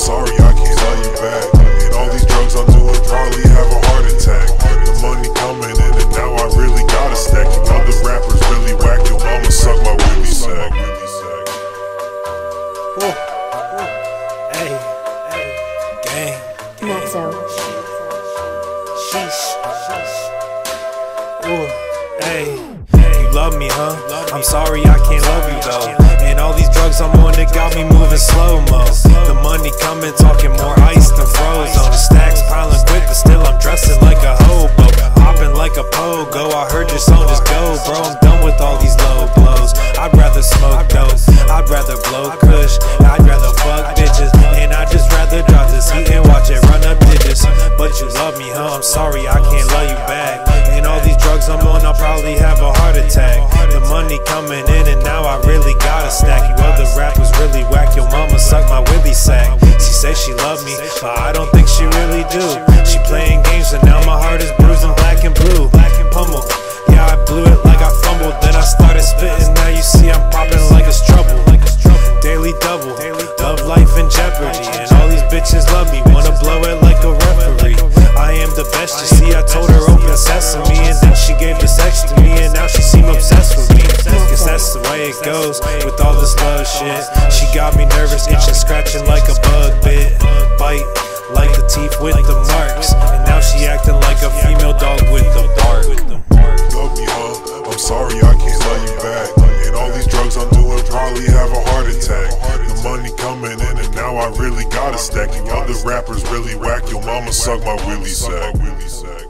sorry I can't love you back. And all these drugs I'm doing probably have a heart attack. The money coming in and now I really gotta stack. You other rappers really whack, your mama suck my willy sack. Hey, gang, Maxo. sheesh. Ooh, hey, you love me, huh? I'm sorry I can't love you though. And all these drugs I'm on, it got me moving slow-mo. The money coming, talking more ice than Frozen. The stacks piling quick, but still I'm dressing like a hobo. Hopping like a pogo, I heard your song, just go, bro. I'm done with all these low blows. I'd rather smoke dope, I'd rather blow kush, I'd rather fuck bitches, and I'd just rather drop this heat and watch it run up digits. But you love me, huh? I'm sorry I can't love you back. And all these drugs I'm on, I'll probably have a heart attack. The money coming in and now I really gotta stack. You other rappers really whack, your mama suck my willy sack. She say she love me, but I don't think she really do. She playing games and now my heart is bruising black and blue. Pummel, yeah, I blew it like I fumbled, then I started spitting. Now you see I'm popping like it's trouble. Daily double, love life in jeopardy. And all these bitches love me, wanna blow it like a referee. I am the best, you see I told her open sesame. And then she gave the sex to me and now she seem obsessed with me. Guess that's the way it goes with all this love shit. She got me nervous, itching, scratching like a bug bit. Bite like the teeth with the marks. And now she acting like a female dog with the bark. Love me, huh? I'm sorry I can't love you back. And all these drugs I'm doing probably have a heart attack. The money coming in and now I really gotta stack. You other rappers really whack, your mama suck my willy sack.